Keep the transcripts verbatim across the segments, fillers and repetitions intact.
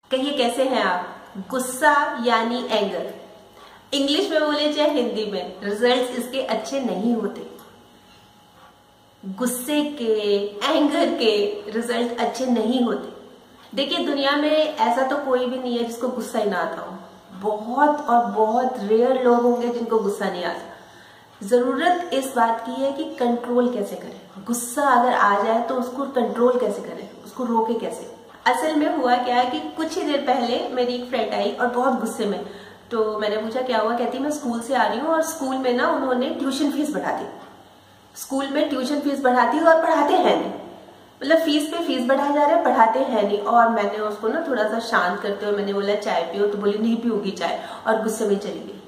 कहिए कैसे हैं आप। गुस्सा यानी एंगर, इंग्लिश में बोले चाहे हिंदी में, रिजल्ट्स इसके अच्छे नहीं होते। गुस्से के, एंगर के रिजल्ट अच्छे नहीं होते। देखिए दुनिया में ऐसा तो कोई भी नहीं है जिसको गुस्सा ही ना आता हो। बहुत और बहुत रेयर लोग होंगे जिनको गुस्सा नहीं आता। जरूरत इस बात की है कि कंट्रोल कैसे करें। गुस्सा अगर आ जाए तो उसको कंट्रोल कैसे करें, उसको रोके कैसे। असल में हुआ क्या है कि कुछ ही देर पहले मेरी एक फ्रेंड आई और बहुत गुस्से में। तो मैंने पूछा क्या हुआ, कहती मैं स्कूल से आ रही हूँ और स्कूल में ना उन्होंने ट्यूशन फीस बढ़ा दी। स्कूल में ट्यूशन फीस बढ़ाती और पढ़ाते हैं नहीं, मतलब फीस पे फीस बढ़ाए जा रहे हैं, पढ़ाते हैं नहीं। और मैंने उसको ना थोड़ा सा शांत करते हुए मैंने बोला चाय पियो, तो बोली नहीं पीऊंगी चाय, और गुस्से में चली गई।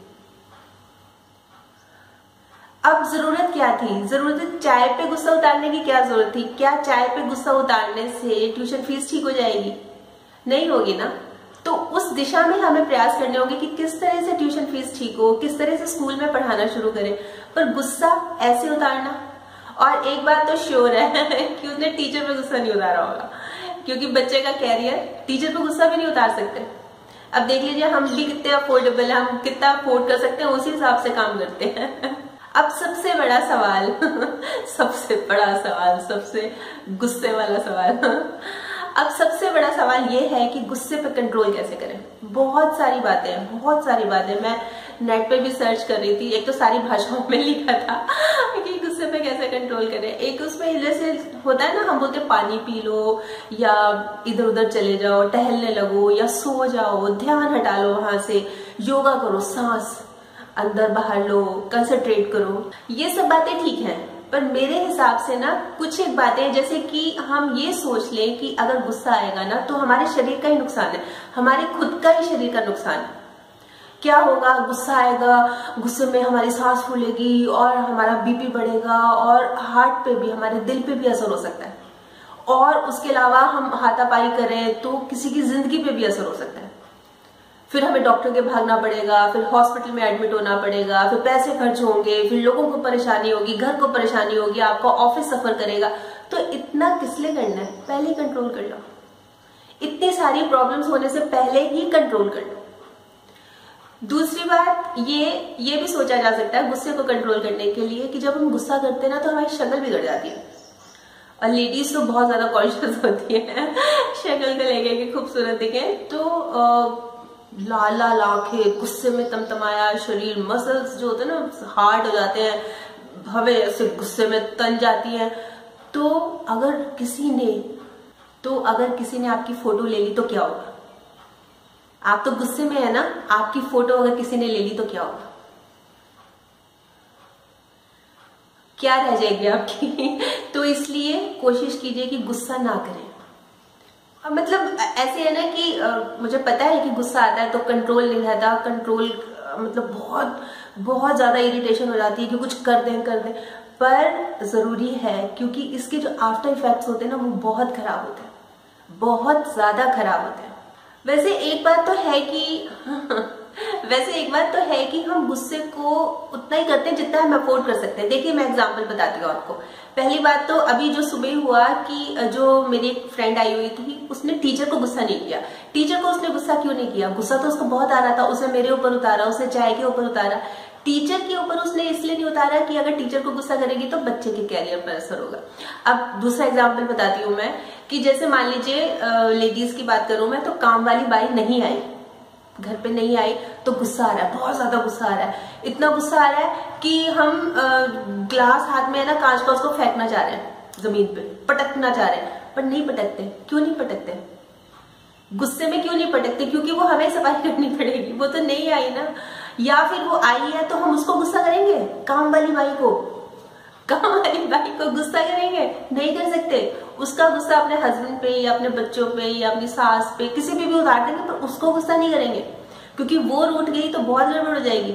अब जरूरत क्या थी, जरूरत चाय पे गुस्सा उतारने की क्या जरूरत थी। क्या चाय पे गुस्सा उतारने से ट्यूशन फीस ठीक हो जाएगी? नहीं होगी ना। तो उस दिशा में हमें प्रयास करने होंगे कि किस तरह से ट्यूशन फीस ठीक हो, किस तरह से स्कूल में पढ़ाना शुरू करें। पर गुस्सा ऐसे उतारना। और एक बात तो श्योर है कि उसने टीचर पे गुस्सा नहीं उतारा होगा, क्योंकि बच्चे का कैरियर, टीचर पे गुस्सा भी नहीं उतार सकते। अब देख लीजिए हम भी कितने अफोर्डेबल है, हम कितना अफोर्ड कर सकते हैं, उसी हिसाब से काम करते हैं। अब सबसे बड़ा सवाल सबसे बड़ा सवाल सबसे गुस्से वाला सवाल अब सबसे बड़ा सवाल ये है कि गुस्से पे कंट्रोल कैसे करें। बहुत सारी बातें हैं, बहुत सारी बातें मैं नेट पे भी सर्च कर रही थी। एक तो सारी भाषाओं में लिखा था कि गुस्से पे कैसे कंट्रोल करें। एक उसमें जैसे होता है ना, हम बोलते पानी पी लो, या इधर उधर चले जाओ, टहलने लगो, या सो जाओ, ध्यान हटा लो वहां से, योगा करो, सांस अंदर बाहर लो, कंसंट्रेट करो। ये सब बातें ठीक हैं, पर मेरे हिसाब से ना कुछ एक बातें, जैसे कि हम ये सोच लें कि अगर गुस्सा आएगा ना तो हमारे शरीर का ही नुकसान है, हमारे खुद का ही शरीर का नुकसान है। क्या होगा, गुस्सा आएगा, गुस्से में हमारी सांस फूलेगी और हमारा बीपी बढ़ेगा और हार्ट पे भी, हमारे दिल पे भी असर हो सकता है। और उसके अलावा हम हाथापाई करें तो किसी की जिंदगी पे भी असर हो सकता है। फिर हमें डॉक्टर के भागना पड़ेगा, फिर हॉस्पिटल में एडमिट होना पड़ेगा, फिर पैसे खर्च होंगे, फिर लोगों को परेशानी होगी, घर को परेशानी होगी, आपका ऑफिस सफर करेगा। तो इतना किस लिए करना है, पहले ही कंट्रोल कर लो। इतनी सारी प्रॉब्लम्स होने से पहले ही कंट्रोल कर लो। दूसरी बात ये ये भी सोचा जा सकता है गुस्से को कंट्रोल करने के लिए कि जब हम गुस्सा करते हैं ना तो हमारी शक्ल बिगड़ जाती है। और लेडीज तो बहुत ज्यादा कॉन्शियस होती है शक्ल को लेके कि खूबसूरत दिखे। तो आ, लाल लाल आंखें, गुस्से में तमतमाया शरीर, मसल्स जो होते हैं ना हार्ड हो जाते हैं, भवे ऐसे गुस्से में तन जाती हैं। तो अगर किसी ने तो अगर किसी ने आपकी फोटो ले ली तो क्या होगा? आप तो गुस्से में है ना, आपकी फोटो अगर किसी ने ले ली तो क्या होगा? क्या रह जाएगी आपकी? तो इसलिए कोशिश कीजिए कि गुस्सा ना करें। मतलब ऐसे है ना कि आ, मुझे पता है कि गुस्सा आता है तो कंट्रोल नहीं रहता, कंट्रोल मतलब बहुत बहुत ज्यादा इरिटेशन हो जाती है कि कुछ कर दें कर दें पर जरूरी है, क्योंकि इसके जो आफ्टर इफेक्ट्स होते हैं ना वो बहुत खराब होते हैं, बहुत ज्यादा खराब होते हैं। वैसे एक बात तो है कि वैसे एक बात तो है कि हम गुस्से को उतना ही करते हैं जितना हम अफोर्ड कर सकते हैं। देखिए मैं एग्जांपल बताती हूँ आपको। पहली बात तो अभी जो सुबह हुआ कि जो मेरी एक फ्रेंड आई हुई थी, उसने टीचर को गुस्सा नहीं किया। टीचर को उसने गुस्सा क्यों नहीं किया? गुस्सा तो उसको बहुत आ रहा था, उसने मेरे ऊपर उतारा, उसने चाय के ऊपर उतारा। टीचर के ऊपर उसने इसलिए नहीं उतारा कि अगर टीचर को गुस्सा करेगी तो बच्चे के कैरियर पर असर होगा। अब दूसरा एग्जाम्पल बताती हूँ मैं कि जैसे मान लीजिए लेडीज की बात करूं मैं, तो काम वाली बाई नहीं आई, घर पे नहीं आई, तो गुस्सा आ रहा है, बहुत ज्यादा गुस्सा आ रहा है। इतना गुस्सा आ रहा है कि हम ग्लास हाथ में है ना कांच का, उसको फेंकना चाह रहे हैं जमीन पे, पटकना चाह रहे हैं, पर नहीं पटकते। क्यों नहीं पटकते? गुस्से में क्यों नहीं पटकते? क्योंकि वो हमें सफाई करनी पड़ेगी, वो तो नहीं आई ना। या फिर वो आई है तो हम उसको गुस्सा करेंगे, काम वाली बाई को काम वाली बाई को गुस्सा करेंगे? नहीं कर सकते। उसका गुस्सा अपने हस्बैंड पे या अपने बच्चों पे या अपनी सास पे किसी पे भी उतार देंगे, पर उसको गुस्सा नहीं करेंगे, क्योंकि वो रूठ गई तो बहुत गड़बड़ हो जाएगी।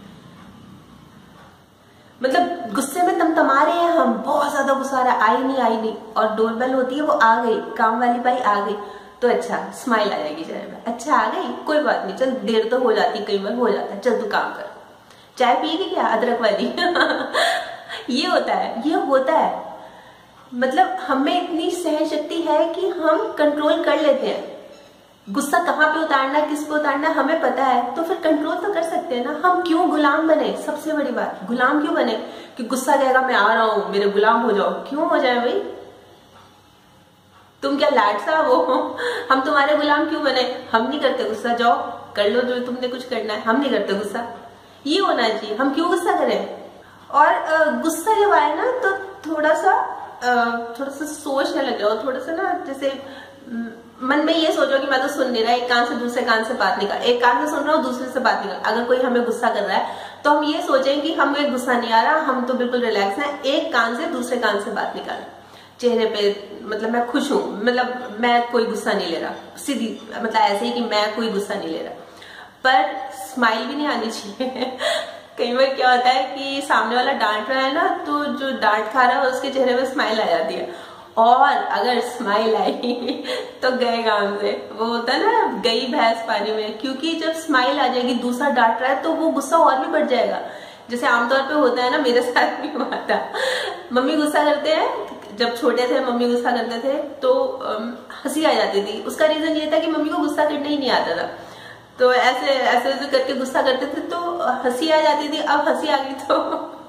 मतलब गुस्से में तमतमा रहे हैं हम, बहुत ज्यादा गुस्सा आ रहा है, आई नहीं आई नहीं, और डोरबेल होती है वो आ गई, काम वाली बाई आ गई, तो अच्छा स्माइल आ जाएगी चेहरे में, अच्छा आ गई, कोई बात नहीं, चल देर तो हो जाती, कई बार हो जाता है, चल तू काम कर, चाय पिएगी क्या अदरक वाली ये होता है, ये होता है। मतलब हमें इतनी सहन शक्ति है कि हम कंट्रोल कर लेते हैं, गुस्सा कहाँ पे उतारना है, किस पे उतारना है हमें पता है, तो फिर कंट्रोल तो कर सकते हैं ना। हम क्यों गुलाम बने, सबसे बड़ी बात, गुलाम क्यों बने कि गुस्सा कहेगा मैं आ रहा हूं मेरे गुलाम हो जाओ। क्यों हो जाए भाई, तुम क्या लाड साहब हो, हम तुम्हारे गुलाम क्यों बने। हम नहीं करते गुस्सा, जाओ कर लो जो तुमने कुछ करना है, हम नहीं करते गुस्सा, ये होना चाहिए। हम क्यों गुस्सा करें। और गुस्सा जब आए ना तो थोड़ा सा थोड़ा सा सोचने लग जाओ, थोड़ा सा ना जैसे मन में ये सोचो कि मैं तो सुन नहीं रहा, एक कान से दूसरे कान से बात निकाल, एक कान से सुन रहा हूँ दूसरे से बात निकाल। अगर कोई हमें गुस्सा कर रहा है तो हम ये सोचें कि हमें गुस्सा नहीं आ रहा, हम तो बिल्कुल रिलैक्स हैं, एक कान से दूसरे कान से बात निकाल, चेहरे पे मतलब मैं खुश हूं, मतलब मैं कोई गुस्सा नहीं ले रहा, सीधी मतलब ऐसे ही कि मैं कोई गुस्सा नहीं ले रहा, पर स्माइल भी नहीं आनी चाहिए। कई बार क्या होता है कि सामने वाला डांट रहा है ना, तो जो डांट खा रहा है उसके चेहरे पे स्माइल आ जाती है, और अगर स्माइल आई तो गए काम से। वो होता है ना गई भैंस पानी में, क्योंकि जब स्माइल आ जाएगी, दूसरा डांट रहा है तो वो गुस्सा और भी बढ़ जाएगा। जैसे आमतौर पे होता है ना, मेरे साथ भी हुआ था, मम्मी गुस्सा करते हैं, जब छोटे थे मम्मी गुस्सा करते थे तो हंसी आ जाती थी। उसका रीजन ये था कि मम्मी को गुस्सा करना ही नहीं आता था, तो ऐसे ऐसे ऐसे करके गुस्सा करते थे तो हंसी आ जाती थी। अब हंसी आ गई तो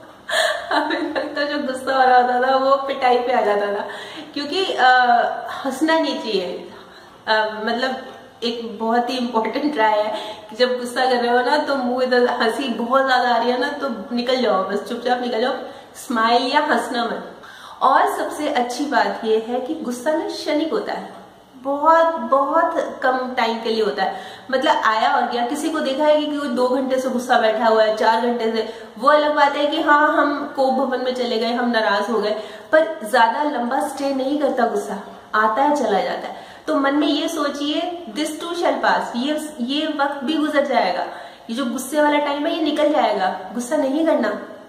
अभी तक तो जो गुस्सा हो रहा होता था वो पिटाई पे आ जाता था, क्योंकि हंसना नहीं चाहिए। आ, मतलब एक बहुत ही इम्पोर्टेंट राय है कि जब गुस्सा कर रहे हो ना तो मुंह इधर हंसी बहुत ज्यादा आ रही है ना तो निकल जाओ, बस चुपचाप निकल जाओ, स्माइल या हंसना मत। और सबसे अच्छी बात यह है कि गुस्सा ना क्षणिक होता है, बहुत बहुत कम टाइम के लिए होता है, मतलब आया और गया। किसी को देखा है कि कोई दो घंटे से गुस्सा बैठा हुआ है, चार घंटे से, वो अलग बात है कि हाँ हम कोप भवन में चले गए, हम नाराज हो गए, पर ज्यादा लंबा स्टे नहीं करता गुस्सा, आता है चला जाता है। तो मन में ये सोचिए दिस टू शैल पास, ये ये वक्त भी गुजर जाएगा, ये जो गुस्से वाला टाइम है ये निकल जाएगा, गुस्सा नहीं करना।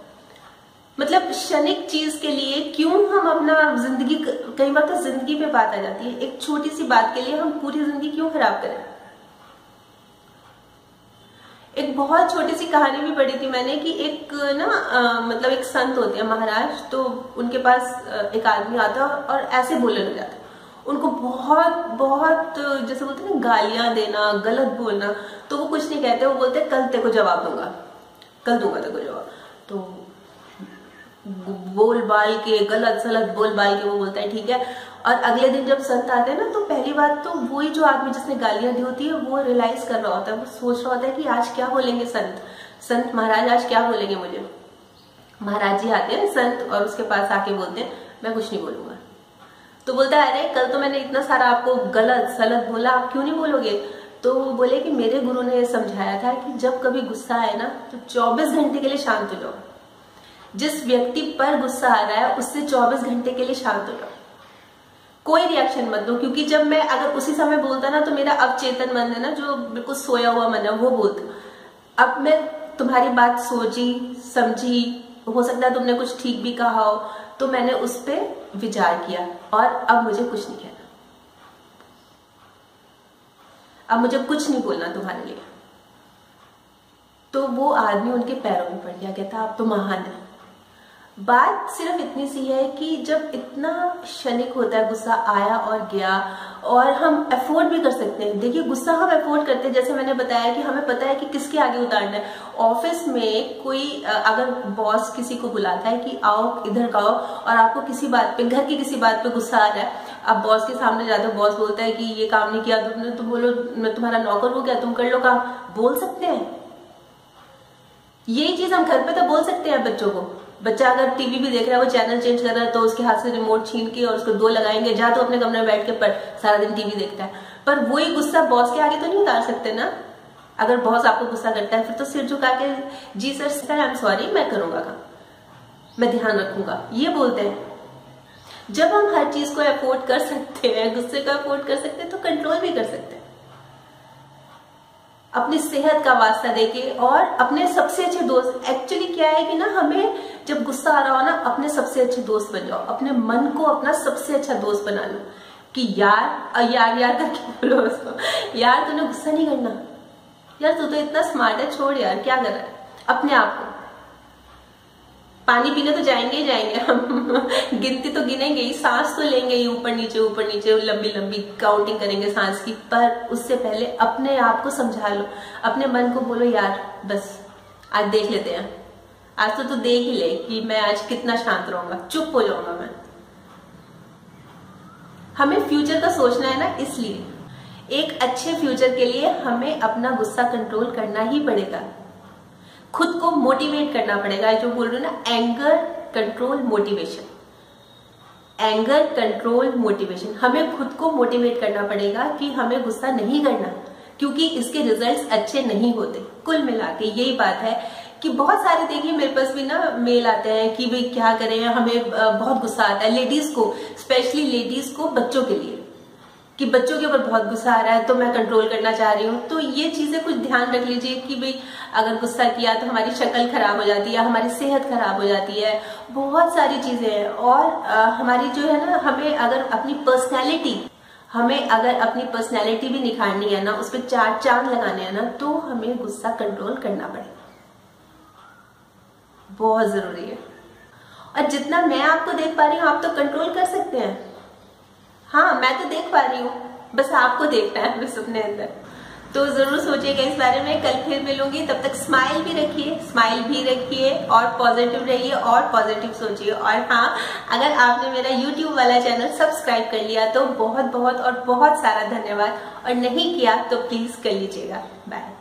मतलब क्षणिक चीज के लिए क्यों हम अपना जिंदगी, कई बार तो जिंदगी पे बात आ जाती है, एक छोटी सी बात के लिए हम पूरी जिंदगी क्यों खराब करें। एक बहुत छोटी सी कहानी भी पढ़ी थी मैंने कि एक ना आ, मतलब एक संत होते हैं महाराज, तो उनके पास एक आदमी आता और ऐसे बोलने लग जाता, उनको बहुत बहुत जैसे बोलते हैं ना गालियां देना, गलत बोलना, तो वो कुछ नहीं कहते, वो बोलते कल तेरे को जवाब दूंगा, कल दूंगा तेरे को जवाब। तो बोल बाल के गलत सलत बोल बाल के वो बोलता है ठीक है। और अगले दिन जब संत आते हैं ना तो पहली बात तो वही जो आदमी जिसने गालियां दी होती है वो रियलाइज कर रहा होता है, वो सोच रहा होता है कि आज क्या बोलेंगे संत, संत महाराज आज क्या बोलेंगे मुझे। महाराज जी आते हैं संत और उसके पास आके बोलते हैं मैं कुछ नहीं बोलूंगा। तो बोलता है अरे कल तो मैंने इतना सारा आपको गलत सलत बोला, आप क्यों नहीं बोलोगे। तो बोले कि मेरे गुरु ने यह समझाया था कि जब कभी गुस्सा आए ना तो चौबीस घंटे के लिए शांत हो जाओ, जिस व्यक्ति पर गुस्सा आ रहा है उससे चौबीस घंटे के लिए शांत हो जाओ, कोई रिएक्शन मत दो। क्योंकि जब मैं अगर उसी समय बोलता ना तो मेरा अवचेतन मन है ना, जो बिल्कुल सोया हुआ मन है, वो बोलता। अब मैं तुम्हारी बात सोची समझी, हो सकता है तुमने कुछ ठीक भी कहा हो, तो मैंने उस पर विचार किया और अब मुझे कुछ नहीं कहना, अब मुझे कुछ नहीं बोलना तुम्हारे लिए। तो वो आदमी उनके पैरों में पड़ गया, कहता आप तो महान है। बात सिर्फ इतनी सी है कि जब इतना क्षणिक होता है, गुस्सा आया और गया, और हम अफोर्ड भी कर सकते हैं। देखिए गुस्सा हम अफोर्ड करते हैं, जैसे मैंने बताया कि हमें पता है कि किसके आगे उतारना है। ऑफिस में कोई अगर बॉस किसी को बुलाता है कि आओ इधर का आओ, और आपको किसी बात पे, घर की किसी बात पे गुस्सा आ रहा है, आप बॉस के सामने जाते हो, बॉस बोलता है कि ये काम नहीं किया तुमने, तो बोलो मैं तुम्हारा नौकर हूं क्या, तुम कर लो काम, बोल सकते हैं। यही चीज हम घर पे तो बोल सकते हैं बच्चों को। बच्चा अगर टीवी भी देख रहा है, वो चैनल चेंज कर रहा है, तो उसके हाथ से रिमोट छीन के और उसको दो लगाएंगे, जा तो अपने कमरे में बैठ के पढ़, सारा दिन टीवी देखता है। पर वही गुस्सा बॉस के आगे तो नहीं उतार सकते ना। अगर बॉस आपको गुस्सा करता है फिर तो सिर झुका के जी sir sir I am sorry, मैं करूंगा काम, मैं ध्यान रखूंगा, ये बोलते हैं। जब हम हर चीज को अफोर्ड कर सकते हैं, गुस्से को अफोर्ड कर सकते हैं, तो कंट्रोल भी कर सकते हैं। अपनी सेहत का वास्ता देके और अपने सबसे अच्छे दोस्त, एक्चुअली क्या है कि ना हमें जब गुस्सा आ रहा हो ना, अपने सबसे अच्छे दोस्त बन जाओ, अपने मन को अपना सबसे अच्छा दोस्त बना लो कि यार यार यार करके बोलो उसको, यार तूने गुस्सा नहीं करना, यार तू तो इतना स्मार्ट है, छोड़ यार क्या कर रहा है, अपने आप को। पानी पीने तो जाएंगे ही जाएंगे हम गिनती तो गिनेंगे ही, सांस तो लेंगे ही, ऊपर नीचे ऊपर नीचे लंबी लंबी काउंटिंग करेंगे सांस की। पर उससे पहले अपने आप को समझा लो, अपने मन को बोलो यार बस आज देख लेते हैं, आज तो तू देख ही ले कि मैं आज कितना शांत रहूंगा, चुप हो जाऊंगा मैं। हमें फ्यूचर का सोचना है ना, इसलिए एक अच्छे फ्यूचर के लिए हमें अपना गुस्सा कंट्रोल करना ही पड़ेगा, खुद को मोटिवेट करना पड़ेगा। जो बोल रहे हो ना, anger control motivation, anger control motivation, हमें खुद को मोटिवेट करना पड़ेगा कि हमें गुस्सा नहीं करना, क्योंकि इसके रिजल्ट्स अच्छे नहीं होते। कुल मिला के यही बात है कि बहुत सारे, देखिए मेरे पास भी ना मेल आते हैं कि भाई क्या करें, हमें बहुत गुस्सा आता है, लेडीज को, स्पेशली लेडीज को, बच्चों के लिए, कि बच्चों के ऊपर बहुत गुस्सा आ रहा है तो मैं कंट्रोल करना चाह रही हूँ। तो ये चीजें कुछ ध्यान रख लीजिए कि भाई अगर गुस्सा किया तो हमारी शक्ल खराब हो जाती है, हमारी सेहत खराब हो जाती है, बहुत सारी चीजें हैं। और आ, हमारी जो है ना, हमें अगर अपनी पर्सनैलिटी हमें अगर अपनी पर्सनैलिटी भी निखारनी है ना, उस पर चार चांद लगाने हैं ना, तो हमें गुस्सा कंट्रोल करना पड़ेगा, बहुत जरूरी है। और जितना मैं आपको देख पा रही हूँ आप तो कंट्रोल कर सकते हैं। हाँ, मैं तो देख पा रही हूँ, बस आपको देखना है बस अपने अंदर। तो जरूर सोचिएगा इस बारे में। कल फिर मिलूंगी, तब तक स्माइल भी रखिए, स्माइल भी रखिए और पॉजिटिव रहिए और पॉजिटिव सोचिए। और हाँ, अगर आपने मेरा यूट्यूब वाला चैनल सब्सक्राइब कर लिया तो बहुत बहुत और बहुत सारा धन्यवाद, और नहीं किया तो प्लीज कर लीजिएगा। बाय।